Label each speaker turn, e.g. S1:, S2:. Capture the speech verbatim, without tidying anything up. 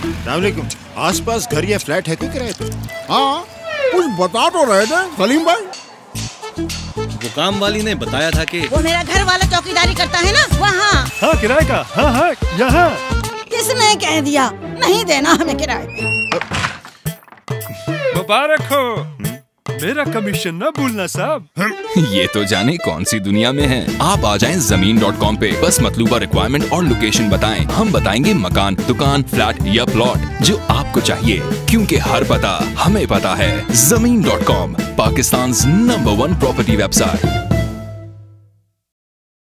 S1: अस्सलामुअलैकुम। आसपास घर या फ्लैट है कोई किराए पे?
S2: हाँ, कुछ बता तो रहे थे सलीम भाई।
S3: वो काम वाली ने बताया था कि
S4: वो मेरा घर वाला चौकीदारी करता है ना वहाँ।
S5: हाँ किराए का, हाँ हाँ यहाँ।
S4: किसने कह दिया नहीं देना हमें किराए?
S5: मुबारक हो, मेरा कमीशन ना भूलना साहब।
S6: ये तो जाने कौन सी दुनिया में है। आप आ जाएं ज़मीन डॉट कॉम पे, बस मतलूबा रिक्वायरमेंट और लोकेशन बताएं। हम बताएंगे मकान, दुकान, फ्लैट या प्लॉट जो आपको चाहिए, क्योंकि हर पता हमें पता है। Zameen dot com, Pakistan number one property website.